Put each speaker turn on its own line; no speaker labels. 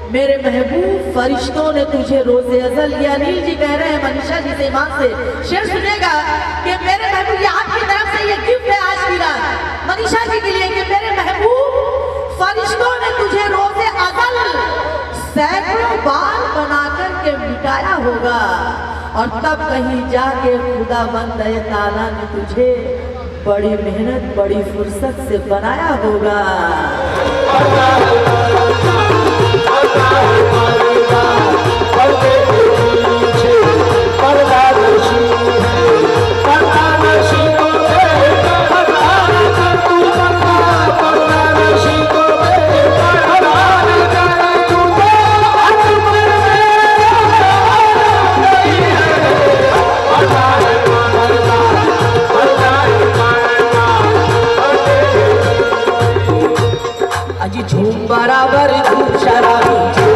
मेरे महबूब फरिश्तों ने तुझे रोज़े अज़ल, ये अनिल जी कह रहे हैं मनीषा जी से ईमान से शेर सुनेगा कि मेरे महबूब, ये आपकी तरफ से ये गिफ्ट है आज की रात मनीषा जी के लिए कि मेरे महबूब फरिश्तों ने तुझे रोज़े अज़ल सैकड़ों बार बनाकर के मिटाया होगा और तब कहीं जाके खुदाबंद ताला ने तुझे बड़ी मेहनत बड़ी फुर्सत से बनाया होगा। बराबर शराबी